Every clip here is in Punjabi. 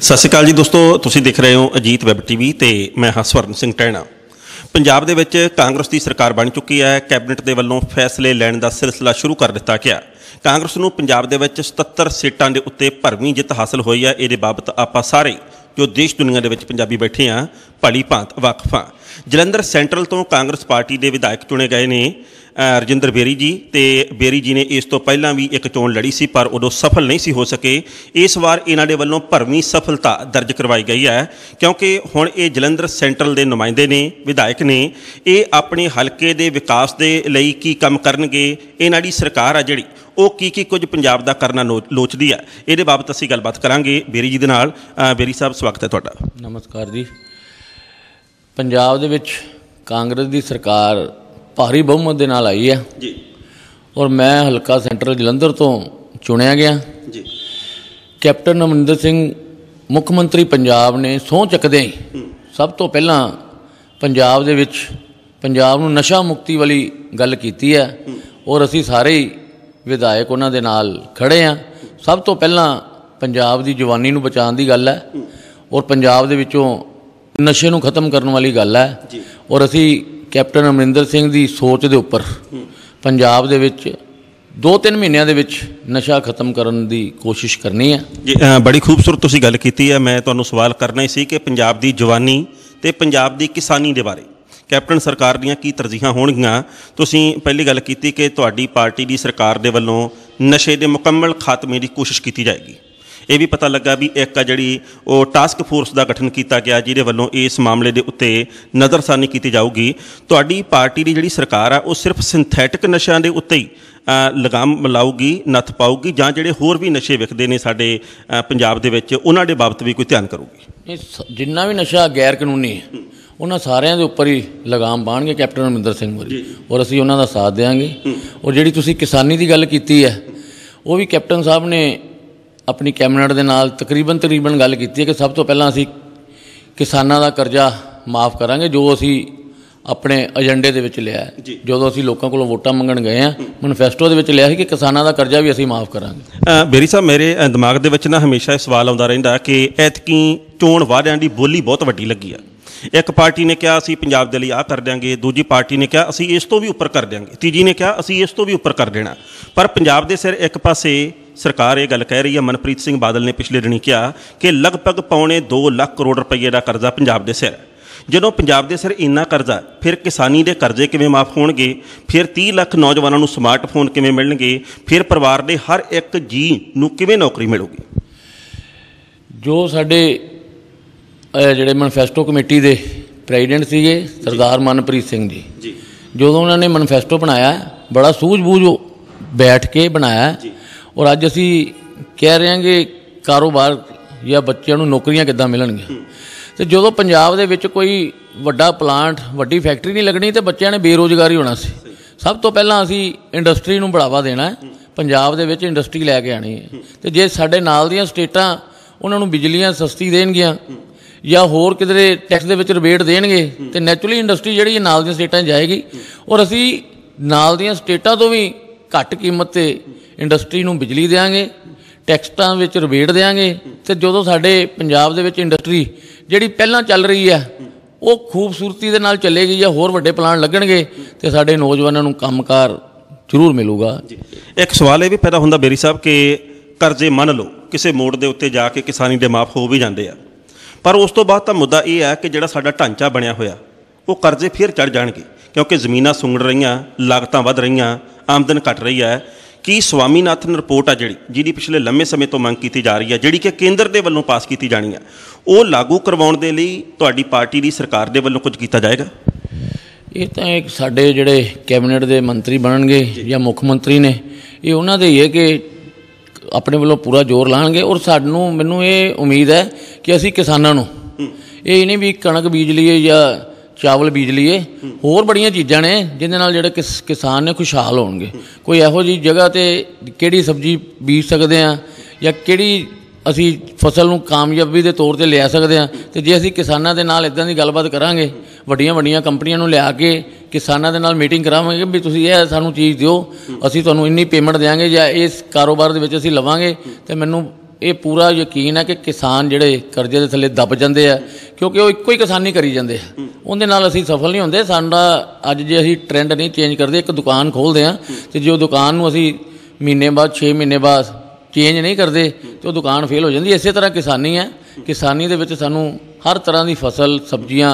ਸਤਿ ਸ਼੍ਰੀ ਅਕਾਲ ਜੀ ਦੋਸਤੋ, ਤੁਸੀਂ ਦੇਖ ਰਹੇ ਹੋ ਅਜੀਤ ਵੈਬ ਟੀਵੀ ਤੇ ਮੈਂ ਹਾਂ ਸਵਰਨ ਸਿੰਘ ਟਹਿਣਾ। ਪੰਜਾਬ ਦੇ ਵਿੱਚ ਕਾਂਗਰਸ ਦੀ ਸਰਕਾਰ ਬਣ ਚੁੱਕੀ ਹੈ। ਕੈਬਨਿਟ ਦੇ ਵੱਲੋਂ ਫੈਸਲੇ ਲੈਣ ਦਾ ਸਿਲਸਿਲਾ ਸ਼ੁਰੂ ਕਰ ਦਿੱਤਾ ਗਿਆ। ਕਾਂਗਰਸ ਨੂੰ ਪੰਜਾਬ ਦੇ ਵਿੱਚ 77 ਸੀਟਾਂ ਦੇ ਉੱਤੇ ਭਰਵੀਂ ਜਿੱਤ ਹਾਸਲ ਹੋਈ ਹੈ। ਇਹਦੇ ਬਾਬਤ ਆਪਾਂ ਸਾਰੇ ਜੋ ਦੇਸ਼ ਦੁਨੀਆ ਦੇ ਵਿੱਚ ਪੰਜਾਬੀ ਬੈਠੇ ਹਾਂ ਭਲੀ ਭਾਂਤ ਵਾਕਫ ਹਾਂ। ਜਲੰਧਰ ਸੈਂਟਰਲ ਤੋਂ ਕਾਂਗਰਸ ਪਾਰਟੀ ਦੇ ਵਿਧਾਇਕ ਚੁਣੇ ਗਏ ਨੇ ਰਜਿੰਦਰ ਬੇਰੀ ਜੀ, ਤੇ ਬੇਰੀ ਜੀ ਨੇ ਇਸ ਤੋਂ ਪਹਿਲਾਂ ਵੀ ਇੱਕ ਚੋਣ ਲੜੀ ਸੀ ਪਰ ਉਦੋਂ ਸਫਲ ਨਹੀਂ ਸੀ ਹੋ ਸਕੇ। ਇਸ ਵਾਰ ਇਹਨਾਂ ਦੇ ਵੱਲੋਂ ਭਰਵੀਂ ਸਫਲਤਾ ਦਰਜ ਕਰਵਾਈ ਗਈ ਹੈ, ਕਿਉਂਕਿ ਹੁਣ ਇਹ ਜਲੰਧਰ ਸੈਂਟਰਲ ਦੇ ਨੁਮਾਇੰਦੇ ਨੇ, ਵਿਧਾਇਕ ਨੇ। ਇਹ ਆਪਣੇ ਹਲਕੇ ਦੇ ਵਿਕਾਸ ਦੇ ਲਈ ਕੀ ਕੰਮ ਕਰਨਗੇ, ਇਹਨਾਂ ਦੀ ਸਰਕਾਰ ਆ ਜਿਹੜੀ ਉਹ ਕੀ ਕੁਝ ਪੰਜਾਬ ਦਾ ਕਰਨਾ ਲੋਚਦੀ ਹੈ, ਇਹਦੇ ਬਾਬਤ ਅਸੀਂ ਗੱਲਬਾਤ ਕਰਾਂਗੇ ਬੇਰੀ ਜੀ ਦੇ ਨਾਲ। ਬੇਰੀ ਸਾਹਿਬ, ਸਵਾਗਤ ਹੈ ਤੁਹਾਡਾ। ਨਮਸਕਾਰ ਜੀ। ਪੰਜਾਬ ਦੇ ਵਿੱਚ ਕਾਂਗਰਸ ਦੀ ਸਰਕਾਰ ਭਾਰੀ ਬਹੁਮਤ ਦੇ ਨਾਲ ਆਈ ਹੈ ਜੀ, ਔਰ ਮੈਂ ਹਲਕਾ ਸੈਂਟਰਲ ਜਲੰਧਰ ਤੋਂ ਚੁਣਿਆ ਗਿਆ ਜੀ। ਕੈਪਟਨ ਅਮਰਿੰਦਰ ਸਿੰਘ ਮੁੱਖ ਮੰਤਰੀ ਪੰਜਾਬ ਨੇ ਸਹੁੰ ਚੱਕਦੇ ਹੀ ਸਭ ਤੋਂ ਪਹਿਲਾਂ ਪੰਜਾਬ ਦੇ ਵਿੱਚ ਪੰਜਾਬ ਨੂੰ ਨਸ਼ਾ ਮੁਕਤੀ ਵਾਲੀ ਗੱਲ ਕੀਤੀ ਹੈ, ਔਰ ਅਸੀਂ ਸਾਰੇ ਹੀ ਵਿਧਾਇਕ ਉਹਨਾਂ ਦੇ ਨਾਲ ਖੜ੍ਹੇ ਹਾਂ। ਸਭ ਤੋਂ ਪਹਿਲਾਂ ਪੰਜਾਬ ਦੀ ਜਵਾਨੀ ਨੂੰ ਬਚਾਉਣ ਦੀ ਗੱਲ ਹੈ, ਔਰ ਪੰਜਾਬ ਦੇ ਵਿੱਚੋਂ ਨਸ਼ੇ ਨੂੰ ਖ਼ਤਮ ਕਰਨ ਵਾਲੀ ਗੱਲ ਹੈ। ਔਰ ਅਸੀਂ ਕੈਪਟਨ ਅਮਰਿੰਦਰ ਸਿੰਘ ਦੀ ਸੋਚ ਦੇ ਉੱਪਰ ਪੰਜਾਬ ਦੇ ਵਿੱਚ 2-3 ਮਹੀਨਿਆਂ ਦੇ ਵਿੱਚ ਨਸ਼ਾ ਖਤਮ ਕਰਨ ਦੀ ਕੋਸ਼ਿਸ਼ ਕਰਨੀ ਹੈ ਜੀ। ਬੜੀ ਖੂਬਸੂਰਤ ਤੁਸੀਂ ਗੱਲ ਕੀਤੀ ਹੈ। ਮੈਂ ਤੁਹਾਨੂੰ ਸਵਾਲ ਕਰਨਾ ਹੀ ਸੀ ਕਿ ਪੰਜਾਬ ਦੀ ਜਵਾਨੀ ਤੇ ਪੰਜਾਬ ਦੀ ਕਿਸਾਨੀ ਦੇ ਬਾਰੇ ਕੈਪਟਨ ਸਰਕਾਰ ਦੀਆਂ ਕੀ ਤਰਜੀਹਾਂ ਹੋਣਗੀਆਂ। ਤੁਸੀਂ ਪਹਿਲੀ ਗੱਲ ਕੀਤੀ ਕਿ ਤੁਹਾਡੀ ਪਾਰਟੀ ਦੀ ਸਰਕਾਰ ਦੇ ਵੱਲੋਂ ਨਸ਼ੇ ਦੇ ਮੁਕੰਮਲ ਖਾਤਮੇ ਦੀ ਕੋਸ਼ਿਸ਼ ਕੀਤੀ ਜਾਏਗੀ। ਇਹ ਵੀ ਪਤਾ ਲੱਗਾ ਵੀ ਇੱਕ ਆ ਜਿਹੜੀ ਉਹ ਟਾਸਕ ਫੋਰਸ ਦਾ ਗਠਨ ਕੀਤਾ ਗਿਆ ਜਿਹਦੇ ਵੱਲੋਂ ਇਸ ਮਾਮਲੇ ਦੇ ਉੱਤੇ ਨਜ਼ਰਸਾਨੀ ਕੀਤੀ ਜਾਊਗੀ। ਤੁਹਾਡੀ ਪਾਰਟੀ ਦੀ ਜਿਹੜੀ ਸਰਕਾਰ ਆ ਉਹ ਸਿਰਫ ਸਿੰਥੈਟਿਕ ਨਸ਼ਿਆਂ ਦੇ ਉੱਤੇ ਹੀ ਲਗਾਮ ਲਾਊਗੀ, ਨੱਥ ਪਾਊਗੀ, ਜਾਂ ਜਿਹੜੇ ਹੋਰ ਵੀ ਨਸ਼ੇ ਵਿਕਦੇ ਨੇ ਸਾਡੇ ਪੰਜਾਬ ਦੇ ਵਿੱਚ ਉਹਨਾਂ ਦੇ ਬਾਬਤ ਵੀ ਕੋਈ ਧਿਆਨ ਕਰੂਗੀ? ਜਿੰਨਾ ਵੀ ਨਸ਼ਾ ਗੈਰ ਕਾਨੂੰਨੀ ਹੈ ਉਹਨਾਂ ਸਾਰਿਆਂ ਦੇ ਉੱਪਰ ਹੀ ਲਗਾਮ ਪਾਉਣਗੇ ਕੈਪਟਨ ਅਮਰਿੰਦਰ ਸਿੰਘ ਹੋਰੀ, ਔਰ ਅਸੀਂ ਉਹਨਾਂ ਦਾ ਸਾਥ ਦੇਵਾਂਗੇ। ਔਰ ਜਿਹੜੀ ਤੁਸੀਂ ਕਿਸਾਨੀ ਦੀ ਗੱਲ ਕੀਤੀ ਹੈ ਉਹ ਵੀ ਕੈਪਟਨ ਸਾਹਿਬ ਨੇ ਆਪਣੀ ਕੈਬਨਿਟ ਦੇ ਨਾਲ ਤਕਰੀਬਨ ਗੱਲ ਕੀਤੀ ਹੈ ਕਿ ਸਭ ਤੋਂ ਪਹਿਲਾਂ ਅਸੀਂ ਕਿਸਾਨਾਂ ਦਾ ਕਰਜ਼ਾ ਮਾਫ ਕਰਾਂਗੇ, ਜੋ ਅਸੀਂ ਆਪਣੇ ਏਜੰਡੇ ਦੇ ਵਿੱਚ ਲਿਆ। ਜਦੋਂ ਅਸੀਂ ਲੋਕਾਂ ਕੋਲੋਂ ਵੋਟਾਂ ਮੰਗਣ ਗਏ ਹਾਂ ਮੈਨੀਫੈਸਟੋ ਦੇ ਵਿੱਚ ਲਿਆ ਸੀ ਕਿ ਕਿਸਾਨਾਂ ਦਾ ਕਰਜ਼ਾ ਵੀ ਅਸੀਂ ਮਾਫ ਕਰਾਂਗੇ। ਬੇਰੀ ਸਾਹਿਬ, ਮੇਰੇ ਦਿਮਾਗ ਦੇ ਵਿੱਚ ਨਾ ਹਮੇਸ਼ਾ ਇਹ ਸਵਾਲ ਆਉਂਦਾ ਰਹਿੰਦਾ ਕਿ ਐਤਕੀ ਚੋਣ ਵਾਅਦਿਆਂ ਦੀ ਬੋਲੀ ਬਹੁਤ ਵੱਡੀ ਲੱਗੀ ਆ। ਇੱਕ ਪਾਰਟੀ ਨੇ ਕਿਹਾ ਅਸੀਂ ਪੰਜਾਬ ਦੇ ਲਈ ਆਹ ਕਰ ਦਿਆਂਗੇ, ਦੂਜੀ ਪਾਰਟੀ ਨੇ ਕਿਹਾ ਅਸੀਂ ਇਸ ਤੋਂ ਵੀ ਉੱਪਰ ਕਰ ਦਿਆਂਗੇ, ਤੀਜੀ ਨੇ ਕਿਹਾ ਅਸੀਂ ਇਸ ਤੋਂ ਵੀ ਉੱਪਰ ਕਰ ਦੇਣਾ। ਪਰ ਪੰਜਾਬ ਦੇ ਸਿਰ ਇੱਕ ਪਾਸੇ ਸਰਕਾਰ ਇਹ ਗੱਲ ਕਹਿ ਰਹੀ ਹੈ, ਮਨਪ੍ਰੀਤ ਸਿੰਘ ਬਾਦਲ ਨੇ ਪਿਛਲੇ ਦਿਨੀ ਕਿਹਾ ਕਿ ਲਗਭਗ ਪੌਣੇ 2 ਲੱਖ ਕਰੋੜ ਰੁਪਏ ਦਾ ਕਰਜ਼ਾ ਪੰਜਾਬ ਦੇ ਸਿਰ। ਜਦੋਂ ਪੰਜਾਬ ਦੇ ਸਿਰ ਇੰਨਾ ਕਰਜ਼ਾ, ਫਿਰ ਕਿਸਾਨੀ ਦੇ ਕਰਜ਼ੇ ਕਿਵੇਂ ਮਾਫ ਹੋਣਗੇ? ਫਿਰ 30 ਲੱਖ ਨੌਜਵਾਨਾਂ ਨੂੰ ਸਮਾਰਟਫੋਨ ਕਿਵੇਂ ਮਿਲਣਗੇ? ਫਿਰ ਪਰਿਵਾਰ ਦੇ ਹਰ ਇੱਕ ਜੀ ਨੂੰ ਕਿਵੇਂ ਨੌਕਰੀ ਮਿਲੂਗੀ? ਜੋ ਸਾਡੇ ਜਿਹੜੇ ਮੈਨੀਫੈਸਟੋ ਕਮੇਟੀ ਦੇ ਪ੍ਰੈਜ਼ੀਡੈਂਟ ਸੀਗੇ ਸਰਦਾਰ ਮਨਪ੍ਰੀਤ ਸਿੰਘ ਜੀ, ਜਦੋਂ ਉਹਨਾਂ ਨੇ ਮੈਨੀਫੈਸਟੋ ਬਣਾਇਆ ਬੜਾ ਸੂਝ-ਬੂਝ ਬੈਠ ਕੇ ਬਣਾਇਆ, ਔਰ ਅੱਜ ਅਸੀਂ ਕਹਿ ਰਹੇ ਹਾਂ ਕਿ ਕਾਰੋਬਾਰ ਜਾਂ ਬੱਚਿਆਂ ਨੂੰ ਨੌਕਰੀਆਂ ਕਿੱਦਾਂ ਮਿਲਣਗੀਆਂ। ਅਤੇ ਜਦੋਂ ਪੰਜਾਬ ਦੇ ਵਿੱਚ ਕੋਈ ਵੱਡਾ ਪਲਾਂਟ, ਵੱਡੀ ਫੈਕਟਰੀ ਨਹੀਂ ਲੱਗਣੀ ਤਾਂ ਬੱਚਿਆਂ ਨੇ ਬੇਰੁਜ਼ਗਾਰੀ ਹੋਣਾ ਸੀ। ਸਭ ਤੋਂ ਪਹਿਲਾਂ ਅਸੀਂ ਇੰਡਸਟਰੀ ਨੂੰ ਬੜਾਵਾ ਦੇਣਾ, ਪੰਜਾਬ ਦੇ ਵਿੱਚ ਇੰਡਸਟਰੀ ਲੈ ਕੇ ਆਉਣੀ ਹੈ। ਅਤੇ ਜੇ ਸਾਡੇ ਨਾਲ ਦੀਆਂ ਸਟੇਟਾਂ ਉਹਨਾਂ ਨੂੰ ਬਿਜਲੀਆਂ ਸਸਤੀ ਦੇਣਗੀਆਂ ਜਾਂ ਹੋਰ ਕਿਧਰੇ ਟੈਕਸ ਦੇ ਵਿੱਚ ਰਿਬੇਟ ਦੇਣਗੇ ਅਤੇ ਨੈਚੁਰਲੀ ਇੰਡਸਟਰੀ ਜਿਹੜੀ ਨਾਲ ਦੀਆਂ ਸਟੇਟਾਂ 'ਚ ਜਾਏਗੀ, ਔਰ ਅਸੀਂ ਨਾਲ ਦੀਆਂ ਸਟੇਟਾਂ ਤੋਂ ਵੀ ਘੱਟ ਕੀਮਤ 'ਤੇ ਇੰਡਸਟਰੀ ਨੂੰ ਬਿਜਲੀ ਦੇਵਾਂਗੇ, ਟੈਕਸਟਾਂ ਵਿੱਚ ਰਿਬੇਟ ਦੇਵਾਂਗੇ। ਅਤੇ ਜਦੋਂ ਸਾਡੇ ਪੰਜਾਬ ਦੇ ਵਿੱਚ ਇੰਡਸਟਰੀ ਜਿਹੜੀ ਪਹਿਲਾਂ ਚੱਲ ਰਹੀ ਹੈ ਉਹ ਖੂਬਸੂਰਤੀ ਦੇ ਨਾਲ ਚੱਲੇਗੀ ਜਾਂ ਹੋਰ ਵੱਡੇ ਪਲਾਂਟ ਲੱਗਣਗੇ ਅਤੇ ਸਾਡੇ ਨੌਜਵਾਨਾਂ ਨੂੰ ਕੰਮਕਾਰ ਜ਼ਰੂਰ ਮਿਲੂਗਾ। ਇੱਕ ਸਵਾਲ ਇਹ ਵੀ ਪੈਦਾ ਹੁੰਦਾ ਬੇਰੀ ਸਾਹਿਬ ਕਿ ਕਰਜ਼ੇ ਮੰਨ ਲਓ ਕਿਸੇ ਮੋੜ ਦੇ ਉੱਤੇ ਜਾ ਕੇ ਕਿਸਾਨੀ ਦੇ ਮਾਫ ਹੋ ਵੀ ਜਾਂਦੇ ਆ, ਪਰ ਉਸ ਤੋਂ ਬਾਅਦ ਤਾਂ ਮੁੱਦਾ ਇਹ ਹੈ ਕਿ ਜਿਹੜਾ ਸਾਡਾ ਢਾਂਚਾ ਬਣਿਆ ਹੋਇਆ ਉਹ ਕਰਜ਼ੇ ਫਿਰ ਚੜ੍ਹ ਜਾਣਗੇ, ਕਿਉਂਕਿ ਜ਼ਮੀਨਾਂ ਸੁੰਗੜ ਰਹੀਆਂ, ਲਾਗਤਾਂ ਵੱਧ ਰਹੀਆਂ, ਆਮਦਨ ਘਟ ਰਹੀ ਹੈ। ਕੀ ਸਵਾਮੀਨਾਥਨ ਰਿਪੋਰਟ ਆ ਜਿਹਦੀ ਪਿਛਲੇ ਲੰਮੇ ਸਮੇਂ ਤੋਂ ਮੰਗ ਕੀਤੀ ਜਾ ਰਹੀ ਹੈ, ਜਿਹੜੀ ਕਿ ਕੇਂਦਰ ਦੇ ਵੱਲੋਂ ਪਾਸ ਕੀਤੀ ਜਾਣੀ ਹੈ, ਉਹ ਲਾਗੂ ਕਰਵਾਉਣ ਦੇ ਲਈ ਤੁਹਾਡੀ ਪਾਰਟੀ ਦੀ ਸਰਕਾਰ ਦੇ ਵੱਲੋਂ ਕੁਝ ਕੀਤਾ ਜਾਏਗਾ? ਇਹ ਤਾਂ ਇੱਕ ਸਾਡੇ ਜਿਹੜੇ ਕੈਬਨਿਟ ਦੇ ਮੰਤਰੀ ਬਣਨਗੇ ਜਾਂ ਮੁੱਖ ਮੰਤਰੀ ਨੇ, ਇਹ ਉਹਨਾਂ ਦੇ ਹੀ ਹੈ ਕਿ ਆਪਣੇ ਵੱਲੋਂ ਪੂਰਾ ਜ਼ੋਰ ਲਾਉਣਗੇ। ਔਰ ਮੈਨੂੰ ਇਹ ਉਮੀਦ ਹੈ ਕਿ ਅਸੀਂ ਕਿਸਾਨਾਂ ਨੂੰ ਇਹ ਨਹੀਂ ਵੀ ਕਣਕ ਬੀਜ ਲਈਏ ਜਾਂ ਚਾਵਲ ਬੀਜ ਲਈਏ, ਹੋਰ ਬੜੀਆਂ ਚੀਜ਼ਾਂ ਨੇ ਜਿਹਦੇ ਨਾਲ ਜਿਹੜੇ ਕਿਸਾਨ ਨੇ ਖੁਸ਼ਹਾਲ ਹੋਣਗੇ। ਕੋਈ ਇਹੋ ਜਿਹੀ ਜਗ੍ਹਾ 'ਤੇ ਕਿਹੜੀ ਸਬਜ਼ੀ ਬੀਜ ਸਕਦੇ ਹਾਂ ਜਾਂ ਕਿਹੜੀ ਅਸੀਂ ਫਸਲ ਨੂੰ ਕਾਮਯਾਬੀ ਦੇ ਤੌਰ 'ਤੇ ਲਿਆ ਸਕਦੇ ਹਾਂ। ਅਤੇ ਜੇ ਅਸੀਂ ਕਿਸਾਨਾਂ ਦੇ ਨਾਲ ਇੱਦਾਂ ਦੀ ਗੱਲਬਾਤ ਕਰਾਂਗੇ, ਵੱਡੀਆਂ ਕੰਪਨੀਆਂ ਨੂੰ ਲਿਆ ਕੇ ਕਿਸਾਨਾਂ ਦੇ ਨਾਲ ਮੀਟਿੰਗ ਕਰਾਵਾਂਗੇ ਵੀ ਤੁਸੀਂ ਇਹ ਸਾਨੂੰ ਚੀਜ਼ ਦਿਓ, ਅਸੀਂ ਤੁਹਾਨੂੰ ਇੰਨੀ ਪੇਮੈਂਟ ਦਿਆਂਗੇ ਜਾਂ ਇਸ ਕਾਰੋਬਾਰ ਦੇ ਵਿੱਚ ਅਸੀਂ ਲਵਾਂਗੇ, ਅਤੇ ਮੈਨੂੰ ਇਹ ਪੂਰਾ ਯਕੀਨ ਹੈ ਕਿ ਕਿਸਾਨ ਜਿਹੜੇ ਕਰਜ਼ੇ ਦੇ ਥੱਲੇ ਦੱਬ ਜਾਂਦੇ ਆ, ਕਿਉਂਕਿ ਉਹ ਇੱਕੋ ਹੀ ਕਿਸਾਨੀ ਕਰੀ ਜਾਂਦੇ ਆ, ਉਹਦੇ ਨਾਲ ਅਸੀਂ ਸਫਲ ਨਹੀਂ ਹੁੰਦੇ। ਸਾਡਾ ਅੱਜ ਜੇ ਅਸੀਂ ਟ੍ਰੈਂਡ ਨਹੀਂ ਚੇਂਜ ਕਰਦੇ, ਇੱਕ ਦੁਕਾਨ ਖੋਲ੍ਹਦੇ ਹਾਂ ਅਤੇ ਜੇ ਉਹ ਦੁਕਾਨ ਨੂੰ ਅਸੀਂ ਮਹੀਨੇ ਬਾਅਦ 6 ਮਹੀਨੇ ਬਾਅਦ ਚੇਂਜ ਨਹੀਂ ਕਰਦੇ ਅਤੇ ਉਹ ਦੁਕਾਨ ਫੇਲ ਹੋ ਜਾਂਦੀ। ਇਸੇ ਤਰ੍ਹਾਂ ਕਿਸਾਨੀ ਹੈ, ਕਿਸਾਨੀ ਦੇ ਵਿੱਚ ਸਾਨੂੰ ਹਰ ਤਰ੍ਹਾਂ ਦੀ ਫਸਲ ਸਬਜ਼ੀਆਂ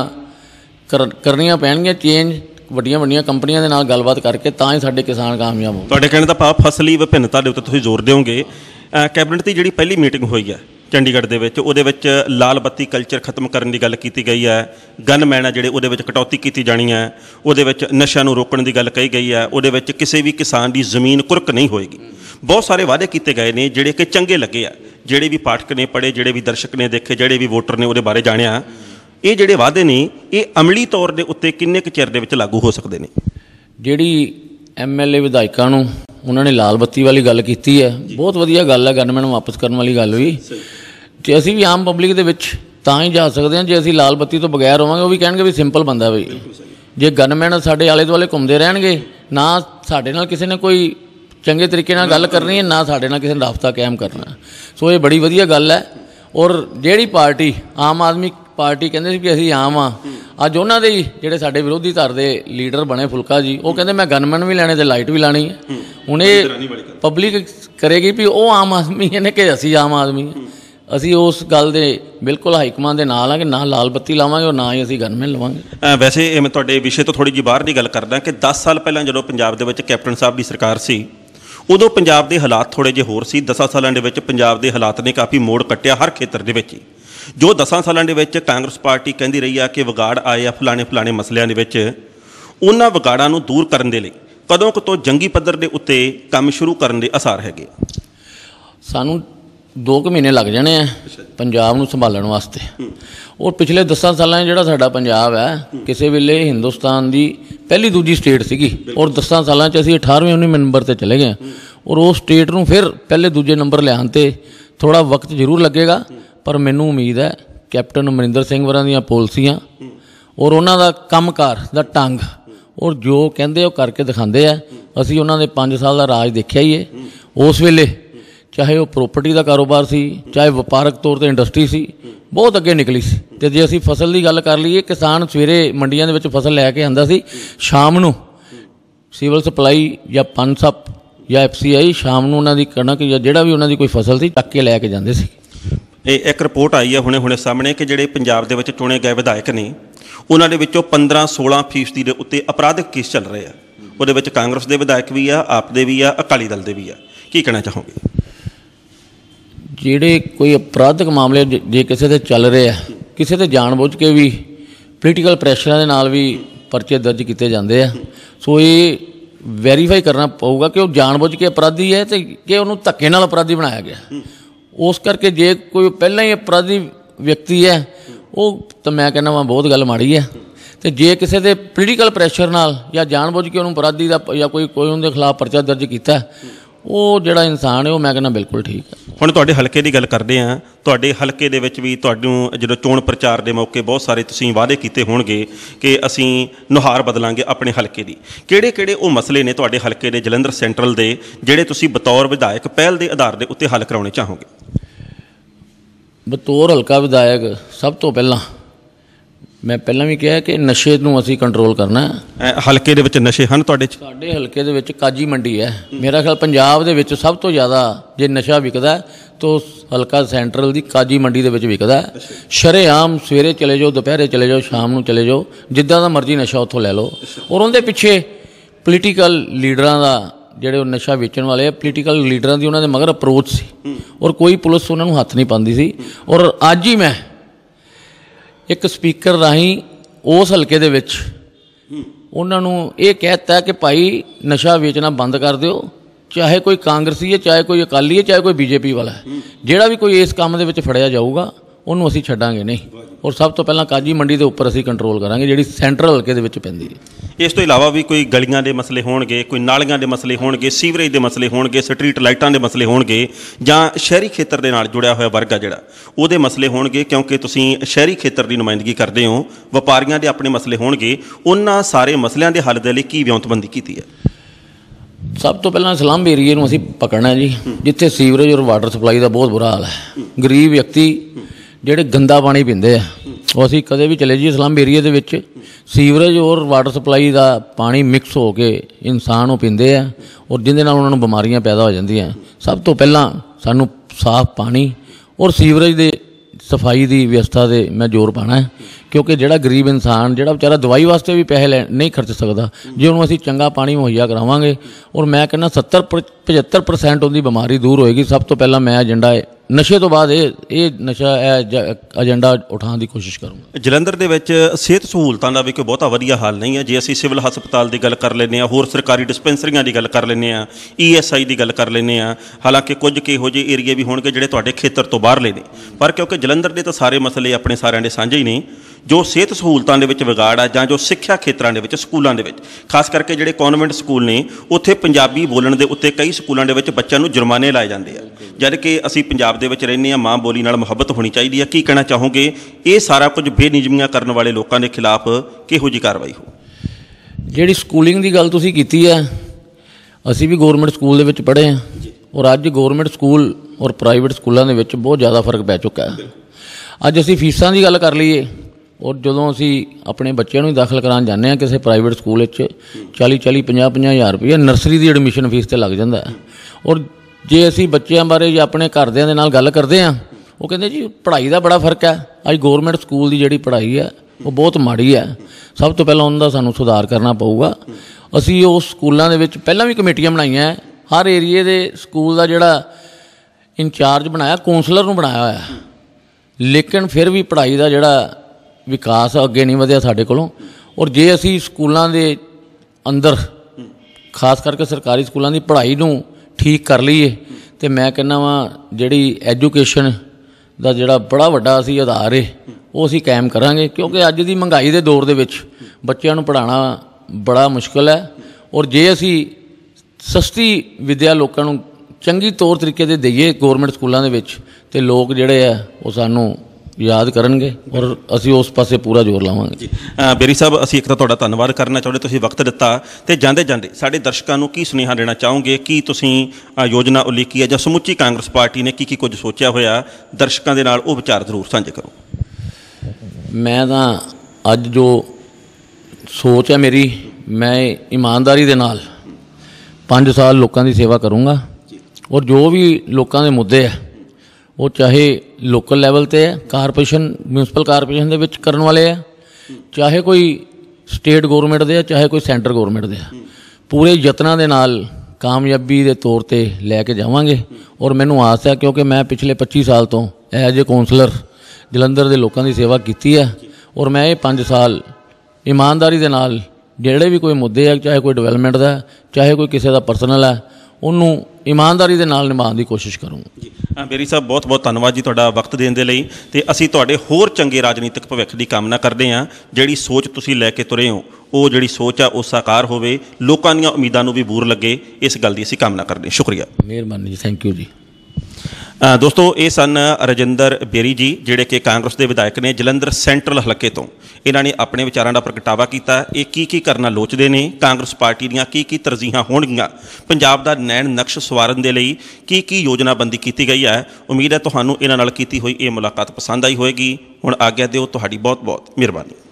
ਕਰਨੀਆਂ ਪੈਣਗੀਆਂ ਚੇਂਜ, ਵੱਡੀਆਂ ਵੱਡੀਆਂ ਕੰਪਨੀਆਂ ਦੇ ਨਾਲ ਗੱਲਬਾਤ ਕਰਕੇ, ਤਾਂ ਹੀ ਸਾਡੇ ਕਿਸਾਨ ਕਾਮਯਾਬ ਹੋਣ। ਤੁਹਾਡੇ ਕਹਿਣ ਦਾ ਭਾਵ ਫਸਲੀ ਵਿਭਿੰਨਤਾ ਦੇ ਉੱਤੇ ਤੁਸੀਂ ਜ਼ੋਰ ਦਿਓਗੇ। ਕੈਬਨਿਟ ਦੀ ਜਿਹੜੀ ਪਹਿਲੀ ਮੀਟਿੰਗ ਹੋਈ ਹੈ ਚੰਡੀਗੜ੍ਹ ਦੇ ਵਿੱਚ, ਉਹਦੇ ਵਿੱਚ ਲਾਲ ਬੱਤੀ ਕਲਚਰ ਖਤਮ ਕਰਨ ਦੀ ਗੱਲ ਕੀਤੀ ਗਈ ਹੈ, ਗਨਮੈਨ ਆ ਜਿਹੜੇ ਉਹਦੇ ਵਿੱਚ ਕਟੌਤੀ ਕੀਤੀ ਜਾਣੀ ਹੈ, ਉਹਦੇ ਵਿੱਚ ਨਸ਼ਿਆਂ ਨੂੰ ਰੋਕਣ ਦੀ ਗੱਲ ਕਹੀ ਗਈ ਹੈ, ਉਹਦੇ ਵਿੱਚ ਕਿਸੇ ਵੀ ਕਿਸਾਨ ਦੀ ਜ਼ਮੀਨ ਕੁਰਕ ਨਹੀਂ ਹੋਏਗੀ। ਬਹੁਤ ਸਾਰੇ ਵਾਅਦੇ ਕੀਤੇ ਗਏ ਨੇ ਜਿਹੜੇ ਕਿ ਚੰਗੇ ਲੱਗੇ ਆ, ਜਿਹੜੇ ਵੀ ਪਾਠਕ ਨੇ ਪੜ੍ਹੇ, ਜਿਹੜੇ ਵੀ ਦਰਸ਼ਕ ਨੇ ਦੇਖੇ, ਜਿਹੜੇ ਵੀ ਵੋਟਰ ਨੇ ਉਹਦੇ ਬਾਰੇ ਜਾਣਿਆ। ਇਹ ਜਿਹੜੇ ਵਾਅਦੇ ਨੇ ਇਹ ਅਮਲੀ ਤੌਰ ਦੇ ਉੱਤੇ ਕਿੰਨੇ ਕੁ ਚਿਰ ਦੇ ਵਿੱਚ ਲਾਗੂ ਹੋ ਸਕਦੇ ਨੇ? ਜਿਹੜੀ MLA ਵਿਧਾਇਕਾਂ ਨੂੰ ਉਹਨਾਂ ਨੇ ਲਾਲ ਬੱਤੀ ਵਾਲੀ ਗੱਲ ਕੀਤੀ ਹੈ, ਬਹੁਤ ਵਧੀਆ ਗੱਲ ਹੈ, ਗਨਮੈਨ ਨੂੰ ਵਾਪਸ ਕਰਨ ਵਾਲੀ ਗੱਲ ਵੀ। ਅਤੇ ਅਸੀਂ ਵੀ ਆਮ ਪਬਲਿਕ ਦੇ ਵਿੱਚ ਤਾਂ ਹੀ ਜਾ ਸਕਦੇ ਹਾਂ ਜੇ ਅਸੀਂ ਲਾਲ ਬੱਤੀ ਤੋਂ ਬਗੈਰ ਹੋਵਾਂਗੇ। ਉਹ ਵੀ ਕਹਿਣਗੇ ਵੀ ਸਿੰਪਲ ਬੰਦਾ ਬਈ, ਜੇ ਗਨਮੈਨ ਸਾਡੇ ਆਲੇ ਦੁਆਲੇ ਘੁੰਮਦੇ ਰਹਿਣਗੇ, ਨਾ ਸਾਡੇ ਨਾਲ ਕਿਸੇ ਨੇ ਕੋਈ ਚੰਗੇ ਤਰੀਕੇ ਨਾਲ ਗੱਲ ਕਰਨੀ ਹੈ, ਨਾ ਸਾਡੇ ਨਾਲ ਕਿਸੇ ਨੇ ਰਾਬਤਾ ਕਾਇਮ ਕਰਨਾ। ਸੋ ਇਹ ਬੜੀ ਵਧੀਆ ਗੱਲ ਹੈ। ਔਰ ਜਿਹੜੀ ਪਾਰਟੀ ਆਮ ਆਦਮੀ ਪਾਰਟੀ ਕਹਿੰਦੇ ਸੀ ਕਿ ਅਸੀਂ ਆਮ ਹਾਂ, ਅੱਜ ਉਹਨਾਂ ਦੇ ਹੀ ਜਿਹੜੇ ਸਾਡੇ ਵਿਰੋਧੀ ਧਿਰ ਦੇ ਲੀਡਰ ਬਣੇ ਫੁਲਕਾ ਜੀ, ਉਹ ਕਹਿੰਦੇ ਮੈਂ ਗਨਮੈਨ ਵੀ ਲੈਣੇ ਅਤੇ ਲਾਈਟ ਵੀ ਲਾਣੀ ਹੈ। ਹੁਣ ਇਹ ਪਬਲਿਕ ਕਰੇਗੀ ਵੀ ਉਹ ਆਮ ਆਦਮੀ ਨੇ ਕਿ ਅਸੀਂ ਆਮ ਆਦਮੀ। ਅਸੀਂ ਉਸ ਗੱਲ ਦੇ ਬਿਲਕੁਲ ਹਾਈਕਮਾਨ ਦੇ ਨਾਲ ਹਾਂ ਕਿ ਨਾ ਲਾਲ ਬੱਤੀ ਲਾਵਾਂਗੇ ਔਰ ਨਾ ਹੀ ਅਸੀਂ ਗਨਮੈਨ ਲਵਾਂਗੇ। ਵੈਸੇ ਮੈਂ ਤੁਹਾਡੇ ਵਿਸ਼ੇ ਤੋਂ ਥੋੜ੍ਹੀ ਜਿਹੀ ਬਾਹਰ ਦੀ ਗੱਲ ਕਰਦਾ ਕਿ 10 ਸਾਲ ਪਹਿਲਾਂ ਜਦੋਂ ਪੰਜਾਬ ਦੇ ਵਿੱਚ ਕੈਪਟਨ ਸਾਹਿਬ ਦੀ ਸਰਕਾਰ ਸੀ, ਉਦੋਂ ਪੰਜਾਬ ਦੇ ਹਾਲਾਤ ਥੋੜ੍ਹੇ ਜਿਹੇ ਹੋਰ ਸੀ। 10 ਸਾਲਾਂ ਦੇ ਵਿੱਚ ਪੰਜਾਬ ਦੇ ਹਾਲਾਤ ਨੇ ਕਾਫੀ ਮੋੜ ਕੱਟਿਆ ਹਰ ਖੇਤਰ ਦੇ ਵਿੱਚ ਹੀ। ਜੋ 10 ਸਾਲਾਂ ਦੇ ਵਿੱਚ ਕਾਂਗਰਸ ਪਾਰਟੀ ਕਹਿੰਦੀ ਰਹੀ ਆ ਕਿ ਵਿਗਾੜ ਆਏ ਆ ਫਲਾਣੇ ਮਸਲਿਆਂ ਦੇ ਵਿੱਚ, ਉਹਨਾਂ ਵਿਗਾੜਾਂ ਨੂੰ ਦੂਰ ਕਰਨ ਦੇ ਲਈ ਕਦੋਂ ਕੁ ਤੋਂ ਜੰਗੀ ਪੱਧਰ ਦੇ ਉੱਤੇ ਕੰਮ ਸ਼ੁਰੂ ਕਰਨ ਦੇ ਆਸਾਰ ਹੈਗੇ? ਸਾਨੂੰ 2 ਕੁ ਮਹੀਨੇ ਲੱਗ ਜਾਣੇ ਆ ਪੰਜਾਬ ਨੂੰ ਸੰਭਾਲਣ ਵਾਸਤੇ। ਔਰ ਪਿਛਲੇ 10 ਸਾਲਾਂ 'ਚ ਜਿਹੜਾ ਸਾਡਾ ਪੰਜਾਬ ਹੈ, ਕਿਸੇ ਵੇਲੇ ਹਿੰਦੁਸਤਾਨ ਦੀ ਪਹਿਲੀ ਦੂਜੀ ਸਟੇਟ ਸੀਗੀ, ਔਰ 10 ਸਾਲਾਂ 'ਚ ਅਸੀਂ 18ਵੇਂ ਨੰਬਰ 'ਤੇ ਚਲੇ ਗਏ। ਔਰ ਉਹ ਸਟੇਟ ਨੂੰ ਫਿਰ ਪਹਿਲੇ ਦੂਜੇ ਨੰਬਰ ਲਿਆਉਣ 'ਤੇ ਥੋੜ੍ਹਾ ਵਕਤ ਜ਼ਰੂਰ ਲੱਗੇਗਾ, ਪਰ ਮੈਨੂੰ ਉਮੀਦ ਹੈ ਕੈਪਟਨ ਅਮਰਿੰਦਰ ਸਿੰਘ ਵਰਾਂ ਦੀਆਂ ਪਾਲਿਸੀਆਂ ਔਰ ਉਹਨਾਂ ਦਾ ਕੰਮਕਾਰ ਦਾ ਢੰਗ ਔਰ ਜੋ ਕਹਿੰਦੇ ਉਹ ਕਰਕੇ ਦਿਖਾਉਂਦੇ ਆ। ਅਸੀਂ ਉਹਨਾਂ ਦੇ 5 ਸਾਲ ਦਾ ਰਾਜ ਦੇਖਿਆ ਹੀ ਹੈ। ਉਸ ਵੇਲੇ ਚਾਹੇ ਉਹ ਪ੍ਰੋਪਰਟੀ ਦਾ ਕਾਰੋਬਾਰ ਸੀ, ਚਾਹੇ ਵਪਾਰਕ ਤੌਰ 'ਤੇ ਇੰਡਸਟਰੀ ਸੀ, ਬਹੁਤ ਅੱਗੇ ਨਿਕਲੀ ਸੀ। ਅਤੇ ਜੇ ਅਸੀਂ ਫਸਲ ਦੀ ਗੱਲ ਕਰ ਲਈਏ, ਕਿਸਾਨ ਸਵੇਰੇ ਮੰਡੀਆਂ ਦੇ ਵਿੱਚ ਫਸਲ ਲੈ ਕੇ ਆਉਂਦਾ ਸੀ, ਸ਼ਾਮ ਨੂੰ ਸਿਵਲ ਸਪਲਾਈ ਜਾਂ ਪਨਸਪ ਜਾਂ FCI ਸ਼ਾਮ ਨੂੰ ਉਹਨਾਂ ਦੀ ਕਣਕ ਜਾਂ ਜਿਹੜਾ ਵੀ ਉਹਨਾਂ ਦੀ ਕੋਈ ਫਸਲ ਸੀ ਚੱਕ ਕੇ ਲੈ ਕੇ ਜਾਂਦੇ ਸੀ। ਇਹ ਇੱਕ ਰਿਪੋਰਟ ਆਈ ਹੈ ਹੁਣੇ ਸਾਹਮਣੇ ਕਿ ਜਿਹੜੇ ਪੰਜਾਬ ਦੇ ਵਿੱਚ ਚੁਣੇ ਗਏ ਵਿਧਾਇਕ ਨੇ, ਉਹਨਾਂ ਦੇ ਵਿੱਚੋਂ 15-16% ਦੇ ਉੱਤੇ ਅਪਰਾਧਿਕ ਕੇਸ ਚੱਲ ਰਹੇ ਆ। ਉਹਦੇ ਵਿੱਚ ਕਾਂਗਰਸ ਦੇ ਵਿਧਾਇਕ ਵੀ ਆ, ਆਪ ਦੇ ਵੀ ਆ, ਅਕਾਲੀ ਦਲ ਦੇ ਵੀ ਆ। ਕੀ ਕਹਿਣਾ ਚਾਹੋਗੇ? ਜਿਹੜੇ ਕੋਈ ਅਪਰਾਧਿਕ ਮਾਮਲੇ ਜੇ ਕਿਸੇ ਦੇ ਚੱਲ ਰਹੇ ਆ, ਕਿਸੇ ਤੇ ਜਾਣਬੁੱਝ ਕੇ ਵੀ ਪੋਲੀਟੀਕਲ ਪ੍ਰੈਸ਼ਰਾਂ ਦੇ ਨਾਲ ਵੀ ਪਰਚੇ ਦਰਜ ਕੀਤੇ ਜਾਂਦੇ ਆ। ਸੋ ਇਹ ਵੈਰੀਫਾਈ ਕਰਨਾ ਪਊਗਾ ਕਿ ਉਹ ਜਾਣਬੁੱਝ ਕੇ ਅਪਰਾਧੀ ਹੈ ਅਤੇ ਕਿ ਉਹਨੂੰ ਧੱਕੇ ਨਾਲ ਅਪਰਾਧੀ ਬਣਾਇਆ ਗਿਆ। ਉਸ ਕਰਕੇ ਜੇ ਕੋਈ ਪਹਿਲਾਂ ਹੀ ਅਪਰਾਧੀ ਵਿਅਕਤੀ ਹੈ, ਉਹ ਤਾਂ ਮੈਂ ਕਹਿੰਦਾ ਵਾਂ ਬਹੁਤ ਗੱਲ ਮਾੜੀ ਹੈ। ਅਤੇ ਜੇ ਕਿਸੇ ਦੇ ਪੋਲੀਟੀਕਲ ਪ੍ਰੈਸ਼ਰ ਨਾਲ ਜਾਂ ਜਾਣਬੁੱਝ ਕੇ ਉਹਨੂੰ ਅਪਰਾਧੀ ਦਾ ਜਾਂ ਕੋਈ ਉਹਦੇ ਖਿਲਾਫ ਪਰਚਾ ਦਰਜ ਕੀਤਾ, ਉਹ ਜਿਹੜਾ ਇਨਸਾਨ ਹੈ ਉਹ ਮੈਂ ਕਹਿੰਦਾ ਬਿਲਕੁਲ ਠੀਕ ਹੈ। ਹੁਣ ਤੁਹਾਡੇ ਹਲਕੇ ਦੀ ਗੱਲ ਕਰਦੇ ਹਾਂ। ਤੁਹਾਡੇ ਹਲਕੇ ਦੇ ਵਿੱਚ ਵੀ ਤੁਹਾਨੂੰ ਜਦੋਂ ਚੋਣ ਪ੍ਰਚਾਰ ਦੇ ਮੌਕੇ ਬਹੁਤ ਸਾਰੇ ਤੁਸੀਂ ਵਾਅਦੇ ਕੀਤੇ ਹੋਣਗੇ ਕਿ ਅਸੀਂ ਨੁਹਾਰ ਬਦਲਾਂਗੇ ਆਪਣੇ ਹਲਕੇ ਦੀ। ਕਿਹੜੇ ਉਹ ਮਸਲੇ ਨੇ ਤੁਹਾਡੇ ਹਲਕੇ ਦੇ ਜਲੰਧਰ ਸੈਂਟਰਲ ਦੇ ਜਿਹੜੇ ਤੁਸੀਂ ਬਤੌਰ ਵਿਧਾਇਕ ਪਹਿਲ ਦੇ ਆਧਾਰ ਦੇ ਉੱਤੇ ਹੱਲ ਕਰਾਉਣੇ ਚਾਹੋਗੇ? ਬਤੌਰ ਹਲਕਾ ਵਿਧਾਇਕ ਸਭ ਤੋਂ ਪਹਿਲਾਂ ਮੈਂ ਪਹਿਲਾਂ ਵੀ ਕਿਹਾ ਕਿ ਨਸ਼ੇ ਨੂੰ ਅਸੀਂ ਕੰਟਰੋਲ ਕਰਨਾ। ਹਲਕੇ ਦੇ ਵਿੱਚ ਨਸ਼ੇ ਹਨ ਤੁਹਾਡੇ 'ਚ? ਸਾਡੇ ਹਲਕੇ ਦੇ ਵਿੱਚ ਕਾਜੀ ਮੰਡੀ ਹੈ। ਮੇਰਾ ਖਿਆਲ ਪੰਜਾਬ ਦੇ ਵਿੱਚ ਸਭ ਤੋਂ ਜ਼ਿਆਦਾ ਜੇ ਨਸ਼ਾ ਵਿਕਦਾ ਤਾਂ ਹਲਕਾ ਸੈਂਟਰਲ ਦੀ ਕਾਜੀ ਮੰਡੀ ਦੇ ਵਿੱਚ ਵਿਕਦਾ। ਸ਼ਰੇਆਮ ਸਵੇਰੇ ਚਲੇ ਜਾਓ, ਦੁਪਹਿਰੇ ਚਲੇ ਜਾਓ, ਸ਼ਾਮ ਨੂੰ ਚਲੇ ਜਾਓ, ਜਿੱਦਾਂ ਦਾ ਮਰਜ਼ੀ ਨਸ਼ਾ ਉੱਥੋਂ ਲੈ ਲਓ। ਔਰ ਉਹਦੇ ਪਿੱਛੇ ਪੋਲੀਟੀਕਲ ਲੀਡਰਾਂ ਦਾ, ਜਿਹੜੇ ਉਹ ਨਸ਼ਾ ਵੇਚਣ ਵਾਲੇ ਆ, ਪੋਲੀਟੀਕਲ ਲੀਡਰਾਂ ਦੀ ਉਹਨਾਂ ਦੇ ਮਗਰ ਅਪਰੋਚ ਸੀ ਔਰ ਕੋਈ ਪੁਲਿਸ ਉਹਨਾਂ ਨੂੰ ਹੱਥ ਨਹੀਂ ਪਾਉਂਦੀ ਸੀ। ਔਰ ਅੱਜ ਹੀ ਮੈਂ ਇੱਕ ਸਪੀਕਰ ਰਾਹੀਂ ਉਸ ਹਲਕੇ ਦੇ ਵਿੱਚ ਉਹਨਾਂ ਨੂੰ ਇਹ ਕਹਿ ਦਿੱਤਾ ਕਿ ਭਾਈ ਨਸ਼ਾ ਵੇਚਣਾ ਬੰਦ ਕਰ ਦਿਓ, ਚਾਹੇ ਕੋਈ ਕਾਂਗਰਸੀ ਹੈ, ਚਾਹੇ ਕੋਈ ਅਕਾਲੀ ਹੈ, ਚਾਹੇ ਕੋਈ BJP ਵਾਲਾ ਹੈ, ਜਿਹੜਾ ਵੀ ਕੋਈ ਇਸ ਕੰਮ ਦੇ ਵਿੱਚ ਫੜਿਆ ਜਾਊਗਾ ਉਹਨੂੰ ਅਸੀਂ ਛੱਡਾਂਗੇ ਨਹੀਂ। ਔਰ ਸਭ ਤੋਂ ਪਹਿਲਾਂ ਕਾਜੀ ਮੰਡੀ ਦੇ ਉੱਪਰ ਅਸੀਂ ਕੰਟਰੋਲ ਕਰਾਂਗੇ, ਜਿਹੜੀ ਸੈਂਟਰਲ ਹਲਕੇ ਦੇ ਵਿੱਚ ਪੈਂਦੀ ਹੈ। ਇਸ ਤੋਂ ਇਲਾਵਾ ਵੀ ਕੋਈ ਗਲੀਆਂ ਦੇ ਮਸਲੇ ਹੋਣਗੇ, ਕੋਈ ਨਾਲੀਆਂ ਦੇ ਮਸਲੇ ਹੋਣਗੇ, ਸੀਵਰੇਜ ਦੇ ਮਸਲੇ ਹੋਣਗੇ, ਸਟਰੀਟ ਲਾਈਟਾਂ ਦੇ ਮਸਲੇ ਹੋਣਗੇ, ਜਾਂ ਸ਼ਹਿਰੀ ਖੇਤਰ ਦੇ ਨਾਲ ਜੁੜਿਆ ਹੋਇਆ ਵਰਗ ਆ ਜਿਹੜਾ, ਉਹਦੇ ਮਸਲੇ ਹੋਣਗੇ। ਕਿਉਂਕਿ ਤੁਸੀਂ ਸ਼ਹਿਰੀ ਖੇਤਰ ਦੀ ਨੁਮਾਇੰਦਗੀ ਕਰਦੇ ਹੋ, ਵਪਾਰੀਆਂ ਦੇ ਆਪਣੇ ਮਸਲੇ ਹੋਣਗੇ। ਉਹਨਾਂ ਸਾਰੇ ਮਸਲਿਆਂ ਦੇ ਹੱਲ ਦੇ ਲਈ ਕੀ ਵਿਉਂਤਬੰਦੀ ਕੀਤੀ ਹੈ? ਸਭ ਤੋਂ ਪਹਿਲਾਂ ਸਲੰਮ ਏਰੀਏ ਨੂੰ ਅਸੀਂ ਪਕੜਨਾ ਜੀ, ਜਿੱਥੇ ਸੀਵਰੇਜ ਔਰ ਵਾਟਰ ਸਪਲਾਈ ਦਾ ਬਹੁਤ ਬੁਰਾ ਹਾਲ ਹੈ। ਗਰੀਬ ਵਿਅਕਤੀ ਜਿਹੜੇ ਗੰਦਾ ਪਾਣੀ ਪੀਂਦੇ ਆ, ਉਹ ਅਸੀਂ ਕਦੇ ਵੀ ਚਲੇ ਜਾਈਏ ਸਲੰਮ ਏਰੀਏ ਦੇ ਵਿੱਚ, ਸੀਵਰੇਜ ਔਰ ਵਾਟਰ ਸਪਲਾਈ ਦਾ ਪਾਣੀ ਮਿਕਸ ਹੋ ਕੇ ਇਨਸਾਨ ਉਹ ਪੀਂਦੇ ਆ, ਔਰ ਜਿਹਦੇ ਨਾਲ ਉਹਨਾਂ ਨੂੰ ਬਿਮਾਰੀਆਂ ਪੈਦਾ ਹੋ ਜਾਂਦੀਆਂ। ਸਭ ਤੋਂ ਪਹਿਲਾਂ ਸਾਨੂੰ ਸਾਫ਼ ਪਾਣੀ ਔਰ ਸੀਵਰੇਜ ਦੇ ਸਫਾਈ ਦੀ ਵਿਵਸਥਾ 'ਤੇ ਮੈਂ ਜ਼ੋਰ ਪਾਉਣਾ ਹੈ, ਕਿਉਂਕਿ ਜਿਹੜਾ ਗਰੀਬ ਇਨਸਾਨ, ਜਿਹੜਾ ਵਿਚਾਰਾ ਦਵਾਈ ਵਾਸਤੇ ਵੀ ਪੈਸੇ ਨਹੀਂ ਖਰਚ ਸਕਦਾ, ਜੇ ਉਹਨੂੰ ਅਸੀਂ ਚੰਗਾ ਪਾਣੀ ਮੁਹੱਈਆ ਕਰਾਵਾਂਗੇ, ਔਰ ਮੈਂ ਕਹਿੰਦਾ 70-75% ਉਹਦੀ ਬਿਮਾਰੀ ਦੂਰ ਹੋਏਗੀ। ਸਭ ਤੋਂ ਪਹਿਲਾਂ ਮੈਂ ਏਜੰਡਾ ਨਸ਼ੇ ਤੋਂ ਬਾਅਦ ਇਹ ਨਸ਼ਾ ਏਜੰਡਾ ਉਠਾਉਣ ਦੀ ਕੋਸ਼ਿਸ਼ ਕਰੂੰਗਾ। ਜਲੰਧਰ ਦੇ ਵਿੱਚ ਸਿਹਤ ਸਹੂਲਤਾਂ ਦਾ ਵੀ ਕੋਈ ਬਹੁਤਾ ਵਧੀਆ ਹਾਲ ਨਹੀਂ ਹੈ। ਜੇ ਅਸੀਂ ਸਿਵਲ ਹਸਪਤਾਲ ਦੀ ਗੱਲ ਕਰ ਲੈਂਦੇ ਹਾਂ, ਹੋਰ ਸਰਕਾਰੀ ਡਿਸਪੈਂਸਰੀਆਂ ਦੀ ਗੱਲ ਕਰ ਲੈਂਦੇ ਹਾਂ, ESI ਦੀ ਗੱਲ ਕਰ ਲੈਂਦੇ ਹਾਂ, ਹਾਲਾਂਕਿ ਕੁਝ ਕੁ ਇਹੋ ਜਿਹੇ ਏਰੀਏ ਵੀ ਹੋਣਗੇ ਜਿਹੜੇ ਤੁਹਾਡੇ ਖੇਤਰ ਤੋਂ ਬਾਹਰਲੇ ਨੇ, ਪਰ ਕਿਉਂਕਿ ਜਲੰਧਰ ਦੇ ਤਾਂ ਸਾਰੇ ਮਸਲੇ ਆਪਣੇ ਸਾਰਿਆਂ ਦੇ ਸਾਂਝੇ ਹੀ ਨੇ। ਜੋ ਸਿਹਤ ਸਹੂਲਤਾਂ ਦੇ ਵਿੱਚ ਵਿਗਾੜ ਆ, ਜਾਂ ਜੋ ਸਿੱਖਿਆ ਖੇਤਰਾਂ ਦੇ ਵਿੱਚ, ਸਕੂਲਾਂ ਦੇ ਵਿੱਚ, ਖਾਸ ਕਰਕੇ ਜਿਹੜੇ ਕਨਵੈਂਟ ਸਕੂਲ ਨੇ, ਉੱਥੇ ਪੰਜਾਬੀ ਬੋਲਣ ਦੇ ਉੱਤੇ ਕਈ ਸਕੂਲਾਂ ਦੇ ਵਿੱਚ ਬੱਚਿਆਂ ਨੂੰ ਜੁਰਮਾਨੇ ਲਾਏ ਜਾਂਦੇ ਆ, ਜਦ ਕਿ ਅਸੀਂ ਪੰਜਾਬ ਦੇ ਵਿੱਚ ਰਹਿੰਦੇ ਹਾਂ, ਮਾਂ ਬੋਲੀ ਨਾਲ ਮੁਹੱਬਤ ਹੋਣੀ ਚਾਹੀਦੀ ਹੈ। ਕੀ ਕਹਿਣਾ ਚਾਹੋਗੇ, ਇਹ ਸਾਰਾ ਕੁਝ ਬੇਨਿਯਮੀਆਂ ਕਰਨ ਵਾਲੇ ਲੋਕਾਂ ਦੇ ਖਿਲਾਫ ਕਿਹੋ ਜਿਹੀ ਕਾਰਵਾਈ ਹੋ? ਜਿਹੜੀ ਸਕੂਲਿੰਗ ਦੀ ਗੱਲ ਤੁਸੀਂ ਕੀਤੀ ਹੈ, ਅਸੀਂ ਵੀ ਗੌਰਮੈਂਟ ਸਕੂਲ ਦੇ ਵਿੱਚ ਪੜ੍ਹੇ ਹਾਂ, ਔਰ ਅੱਜ ਗੌਰਮੈਂਟ ਸਕੂਲ ਔਰ ਪ੍ਰਾਈਵੇਟ ਸਕੂਲਾਂ ਦੇ ਵਿੱਚ ਬਹੁਤ ਜ਼ਿਆਦਾ ਫਰਕ ਪੈ ਚੁੱਕਾ ਹੈ। ਅੱਜ ਅਸੀਂ ਫੀਸਾਂ ਦੀ ਗੱਲ ਕਰ ਲਈਏ, ਔਰ ਜਦੋਂ ਅਸੀਂ ਆਪਣੇ ਬੱਚਿਆਂ ਨੂੰ ਦਾਖਲ ਕਰਾਉਣ ਜਾਂਦੇ ਹਾਂ ਕਿਸੇ ਪ੍ਰਾਈਵੇਟ ਸਕੂਲ ਵਿੱਚ, 40-40, 50-50 ਹਜ਼ਾਰ ਰੁਪਈਆ ਨਰਸਰੀ ਦੀ ਐਡਮਿਸ਼ਨ ਫੀਸ 'ਤੇ ਲੱਗ ਜਾਂਦਾ ਹੈ। ਔਰ ਜੇ ਅਸੀਂ ਬੱਚਿਆਂ ਬਾਰੇ ਜਾਂ ਆਪਣੇ ਘਰਦਿਆਂ ਦੇ ਨਾਲ ਗੱਲ ਕਰਦੇ ਹਾਂ, ਉਹ ਕਹਿੰਦੇ ਜੀ ਪੜ੍ਹਾਈ ਦਾ ਬੜਾ ਫਰਕ ਹੈ। ਅੱਜ ਗੌਰਮੈਂਟ ਸਕੂਲ ਦੀ ਜਿਹੜੀ ਪੜ੍ਹਾਈ ਹੈ ਉਹ ਬਹੁਤ ਮਾੜੀ ਹੈ। ਸਭ ਤੋਂ ਪਹਿਲਾਂ ਉਹਨਾਂ ਦਾ ਸਾਨੂੰ ਸੁਧਾਰ ਕਰਨਾ ਪਊਗਾ। ਅਸੀਂ ਉਸ ਸਕੂਲਾਂ ਦੇ ਵਿੱਚ ਪਹਿਲਾਂ ਵੀ ਕਮੇਟੀਆਂ ਬਣਾਈਆਂ, ਹਰ ਏਰੀਏ ਦੇ ਸਕੂਲ ਦਾ ਜਿਹੜਾ ਇੰਚਾਰਜ ਬਣਾਇਆ, ਕੌਂਸਲਰ ਨੂੰ ਬਣਾਇਆ ਹੋਇਆ, ਲੇਕਿਨ ਫਿਰ ਵੀ ਪੜ੍ਹਾਈ ਦਾ ਜਿਹੜਾ ਵਿਕਾਸ ਅੱਗੇ ਨਹੀਂ ਵਧਿਆ ਸਾਡੇ ਕੋਲੋਂ। ਔਰ ਜੇ ਅਸੀਂ ਸਕੂਲਾਂ ਦੇ ਅੰਦਰ, ਖਾਸ ਕਰਕੇ ਸਰਕਾਰੀ ਸਕੂਲਾਂ ਦੀ ਪੜ੍ਹਾਈ ਨੂੰ ਠੀਕ ਕਰ ਲਈਏ, ਤੇ ਮੈਂ ਕਹਿੰਦਾ ਵਾਂ ਜਿਹੜੀ ਐਜੂਕੇਸ਼ਨ ਦਾ ਜਿਹੜਾ ਬੜਾ ਵੱਡਾ ਅਸੀਂ ਆਧਾਰ ਹੈ ਉਹ ਅਸੀਂ ਕਾਇਮ ਕਰਾਂਗੇ। ਕਿਉਂਕਿ ਅੱਜ ਦੀ ਮਹਿੰਗਾਈ ਦੇ ਦੌਰ ਦੇ ਵਿੱਚ ਬੱਚਿਆਂ ਨੂੰ ਪੜ੍ਹਾਉਣਾ ਬੜਾ ਮੁਸ਼ਕਿਲ ਹੈ। ਔਰ ਜੇ ਅਸੀਂ ਸਸਤੀ ਵਿੱਦਿਆ ਲੋਕਾਂ ਨੂੰ ਚੰਗੀ ਤੌਰ ਤਰੀਕੇ ਦੇ ਦਈਏ ਗੌਰਮੈਂਟ ਸਕੂਲਾਂ ਦੇ ਵਿੱਚ, ਤੇ ਲੋਕ ਜਿਹੜੇ ਆ ਉਹ ਸਾਨੂੰ ਯਾਦ ਕਰਨਗੇ, ਔਰ ਅਸੀਂ ਉਸ ਪਾਸੇ ਪੂਰਾ ਜ਼ੋਰ ਲਾਵਾਂਗੇ। ਜੀ ਬੇਰੀ ਸਾਹਿਬ, ਅਸੀਂ ਇੱਕ ਤਾਂ ਤੁਹਾਡਾ ਧੰਨਵਾਦ ਕਰਨਾ ਚਾਹੁੰਦੇ, ਤੁਸੀਂ ਵਕਤ ਦਿੱਤਾ, ਤੇ ਜਾਂਦੇ ਜਾਂਦੇ ਸਾਡੇ ਦਰਸ਼ਕਾਂ ਨੂੰ ਕੀ ਸੁਨੇਹਾ ਦੇਣਾ ਚਾਹੋਗੇ? ਕੀ ਤੁਸੀਂ ਯੋਜਨਾ ਉਲੀਕੀ ਹੈ, ਜਾਂ ਸਮੁੱਚੀ ਕਾਂਗਰਸ ਪਾਰਟੀ ਨੇ ਕੀ ਕੁਝ ਸੋਚਿਆ ਹੋਇਆ? ਦਰਸ਼ਕਾਂ ਦੇ ਨਾਲ ਉਹ ਵਿਚਾਰ ਜ਼ਰੂਰ ਸਾਂਝੇ ਕਰੋ। ਮੈਂ ਤਾਂ ਅੱਜ ਜੋ ਸੋਚ ਹੈ ਮੇਰੀ, ਮੈਂ ਇਮਾਨਦਾਰੀ ਦੇ ਨਾਲ 5 ਸਾਲ ਲੋਕਾਂ ਦੀ ਸੇਵਾ ਕਰੂੰਗਾ, ਔਰ ਜੋ ਵੀ ਲੋਕਾਂ ਦੇ ਮੁੱਦੇ ਹੈ, ਉਹ ਚਾਹੇ ਲੋਕਲ ਲੈਵਲ 'ਤੇ ਹੈ, ਕਾਰਪੋਰੇਸ਼ਨ, ਮਿਊਨਸਿਪਲ ਕਾਰਪੋਰੇਸ਼ਨ ਦੇ ਵਿੱਚ ਕਰਨ ਵਾਲੇ ਹੈ, ਚਾਹੇ ਕੋਈ ਸਟੇਟ ਗੌਰਮੈਂਟ ਦੇ ਆ, ਚਾਹੇ ਕੋਈ ਸੈਂਟਰ ਗੌਰਮੈਂਟ ਦੇ ਆ, ਪੂਰੇ ਯਤਨਾਂ ਦੇ ਨਾਲ ਕਾਮਯਾਬੀ ਦੇ ਤੌਰ 'ਤੇ ਲੈ ਕੇ ਜਾਵਾਂਗੇ। ਔਰ ਮੈਨੂੰ ਆਸ ਹੈ, ਕਿਉਂਕਿ ਮੈਂ ਪਿਛਲੇ 25 ਸਾਲ ਤੋਂ ਐਜ਼ ਏ ਕੌਂਸਲਰ ਜਲੰਧਰ ਦੇ ਲੋਕਾਂ ਦੀ ਸੇਵਾ ਕੀਤੀ ਹੈ, ਔਰ ਮੈਂ ਇਹ 5 ਸਾਲ ਇਮਾਨਦਾਰੀ ਦੇ ਨਾਲ ਜਿਹੜੇ ਵੀ ਕੋਈ ਮੁੱਦੇ ਆ, ਚਾਹੇ ਕੋਈ ਡਿਵੈਲਪਮੈਂਟ ਦਾ, ਚਾਹੇ ਕੋਈ ਕਿਸੇ ਦਾ ਪਰਸਨਲ ਹੈ, ਉਹਨੂੰ ਇਮਾਨਦਾਰੀ ਦੇ ਨਾਲ ਨਿਭਾਉਣ ਦੀ ਕੋਸ਼ਿਸ਼ ਕਰੂੰਗਾ। ਜੀ ਬੇਰੀ ਸਾਹਿਬ, ਬਹੁਤ ਬਹੁਤ ਧੰਨਵਾਦ ਜੀ ਤੁਹਾਡਾ ਵਕਤ ਦੇਣ ਦੇ ਲਈ, ਤੇ ਅਸੀਂ ਤੁਹਾਡੇ ਹੋਰ ਚੰਗੇ ਰਾਜਨੀਤਿਕ ਭਵਿੱਖ ਦੀ ਕਾਮਨਾ ਕਰਦੇ ਹਾਂ। ਜਿਹੜੀ ਸੋਚ ਤੁਸੀਂ ਲੈ ਕੇ ਤੁਰੇ ਹੋ, ਉਹ ਜਿਹੜੀ ਸੋਚ ਆ ਉਹ ਸਾਕਾਰ ਹੋਵੇ, ਲੋਕਾਂ ਦੀਆਂ ਉਮੀਦਾਂ ਨੂੰ ਵੀ ਬੂਰ ਲੱਗੇ, ਇਸ ਗੱਲ ਦੀ ਅਸੀਂ ਕਾਮਨਾ ਕਰਦੇ ਹਾਂ। ਸ਼ੁਕਰੀਆ, ਮਿਹਰਬਾਨੀ ਜੀ, ਥੈਂਕ ਯੂ ਜੀ। ਦੋਸਤੋ, ਇਹ ਸਨ ਰਜਿੰਦਰ ਬੇਰੀ ਜੀ, ਜਿਹੜੇ ਕਿ ਕਾਂਗਰਸ ਦੇ ਵਿਧਾਇਕ ਨੇ ਜਲੰਧਰ ਸੈਂਟਰਲ ਹਲਕੇ ਤੋਂ। ਇਹਨਾਂ ਨੇ ਆਪਣੇ ਵਿਚਾਰਾਂ ਦਾ ਪ੍ਰਗਟਾਵਾ ਕੀਤਾ, ਇਹ ਕੀ ਕਰਨਾ ਲੋਚਦੇ ਨੇ, ਕਾਂਗਰਸ ਪਾਰਟੀ ਦੀਆਂ ਕੀ ਤਰਜੀਹਾਂ ਹੋਣਗੀਆਂ, ਪੰਜਾਬ ਦਾ ਨੈਣ ਨਕਸ਼ ਸਵਾਰਨ ਦੇ ਲਈ ਕੀ ਯੋਜਨਾਬੰਦੀ ਕੀਤੀ ਗਈ ਹੈ। ਉਮੀਦ ਹੈ ਤੁਹਾਨੂੰ ਇਹਨਾਂ ਨਾਲ ਕੀਤੀ ਹੋਈ ਇਹ ਮੁਲਾਕਾਤ ਪਸੰਦ ਆਈ ਹੋਵੇਗੀ। ਹੁਣ ਆਗਿਆ ਦਿਓ, ਤੁਹਾਡੀ ਬਹੁਤ ਬਹੁਤ ਮਿਹਰਬਾਨੀ।